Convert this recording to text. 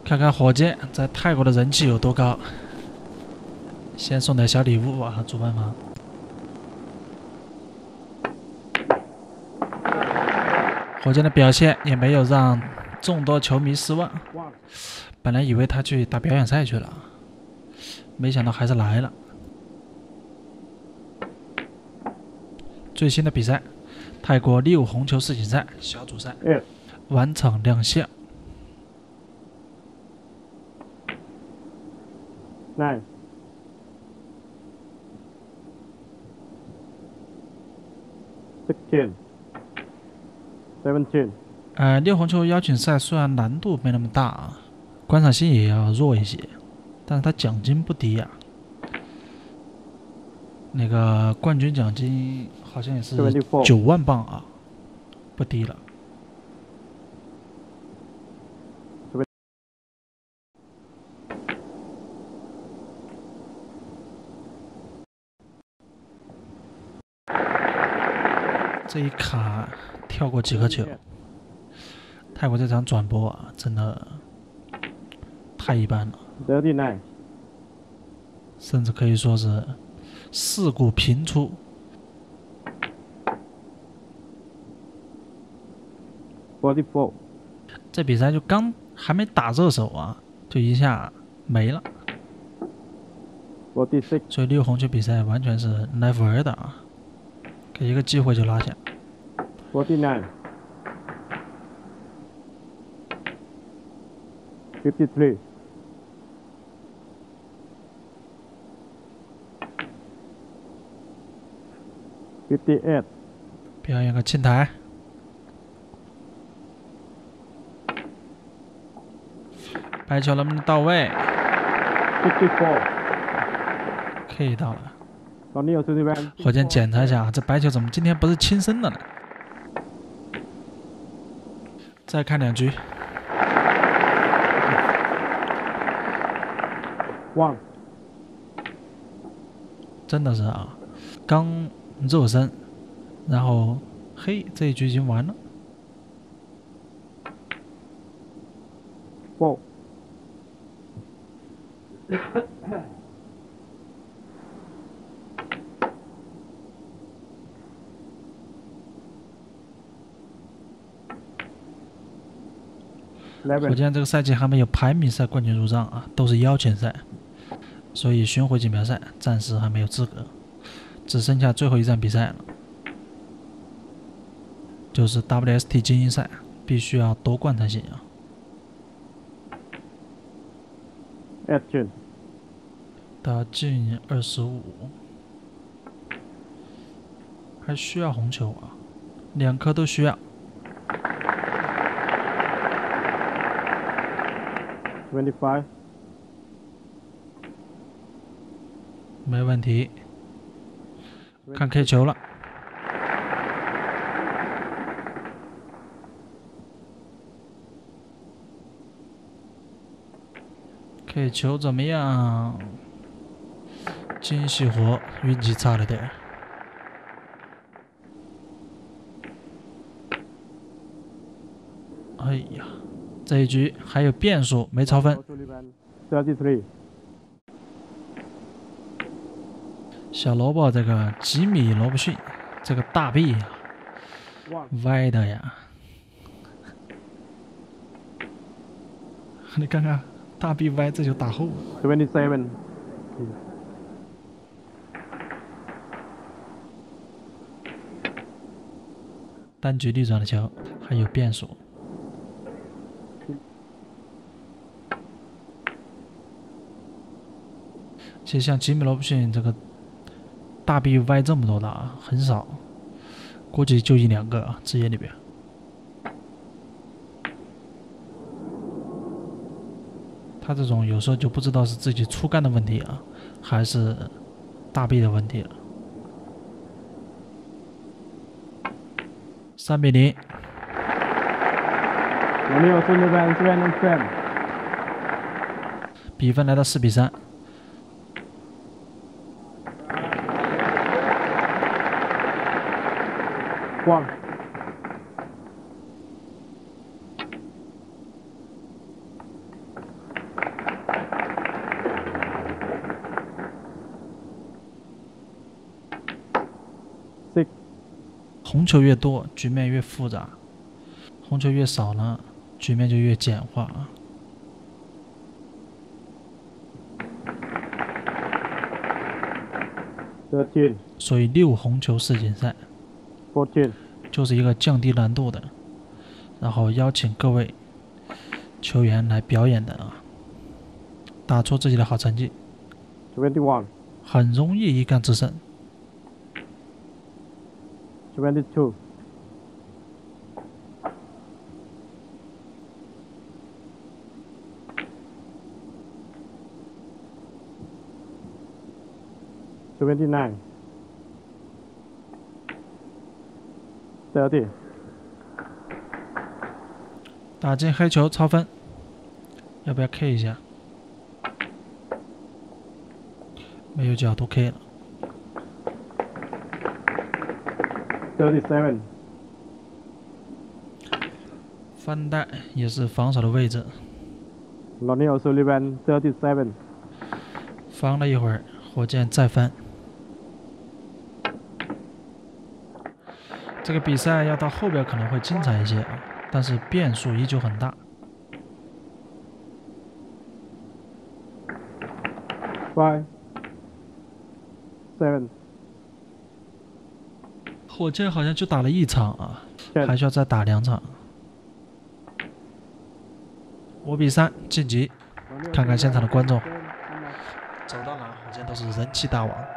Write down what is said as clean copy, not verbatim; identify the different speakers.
Speaker 1: 看看火箭在泰国的人气有多高。先送点小礼物啊，主办方。火箭的表现也没有让众多球迷失望。本来以为他去打表演赛去了，没想到还是来了。最新的比赛，泰国6红球世锦赛小组赛晚场亮相。
Speaker 2: 9 16 17
Speaker 1: 6红球邀请赛虽然难度没那么大啊，观赏性也要弱一些，但是它奖金不低啊。那个冠军奖金好像也是9万镑啊，不低了。这一卡跳过几颗球，泰国这场转播啊，真的太一般了，
Speaker 2: 39
Speaker 1: 甚至可以说是事故频出。
Speaker 2: 44
Speaker 1: 这比赛就刚还没打热手啊，就一下没了。
Speaker 2: 46
Speaker 1: 所以6红球比赛完全是来玩的啊，给一个机会就拉下。
Speaker 2: 49 53 58
Speaker 1: 表演个青台，白球能不能到位？
Speaker 2: 54
Speaker 1: 可以到了。
Speaker 2: ตอนนี้เอาซูซิแวน
Speaker 1: 火箭检查一下啊，这白球怎么今天不是亲生的呢？再看2局，
Speaker 2: ว่าง
Speaker 1: 真的是啊，刚热身，然后嘿，这一局已经完了。
Speaker 2: 4
Speaker 1: 火箭这个赛季还没有排名赛冠军入账啊，都是邀请赛，所以巡回锦标赛暂时还没有资格，只剩下最后一站比赛了，就是 WST 精英赛，必须要夺冠才行啊。
Speaker 2: 11
Speaker 1: 打进25，还需要红球啊，2颗都需要。
Speaker 2: 25
Speaker 1: 没问题，看 K 球了。K 球怎么样？惊喜活，运气差了点。哎呀，这一局还有变数，没超分。
Speaker 2: 33
Speaker 1: 小萝卜这个吉米罗伯逊，这个大臂呀，歪的呀。你看看大臂歪，这就打后了。
Speaker 2: 27
Speaker 1: 单局逆转的球还有变数。其实像吉米罗伯逊这个大臂歪这么多的啊，很少，估计就1-2个啊，职业里边。他这种有时候就不知道是自己出杆的问题啊，还是大臂的问题了。3-0。比分来到4-3。
Speaker 2: ว่าง
Speaker 1: 红球越多，局面越复杂；红球越少呢，局面就越简化。
Speaker 2: 13
Speaker 1: 所以6红球世锦赛
Speaker 2: 14
Speaker 1: 就是一个降低难度的，然后邀请各位球员来表演的啊，打出自己的好成绩，
Speaker 2: 21
Speaker 1: 很容易一杆制胜。
Speaker 2: 22 29 30
Speaker 1: 打进黑球超分，要不要 K 一下？没有角度 K 了。
Speaker 2: 37
Speaker 1: 翻带也是防守的位置，
Speaker 2: Lonnie O'Sullivan 37
Speaker 1: 防了一会儿，火箭再翻。这个比赛要到后边可能会精彩一些啊，但是变数依旧很大。
Speaker 2: 5 7
Speaker 1: 火箭好像就打了1场啊，
Speaker 2: 10
Speaker 1: 还需要再打2场。5比3晋级。看看现场的观众，走到哪火箭都是人气大王。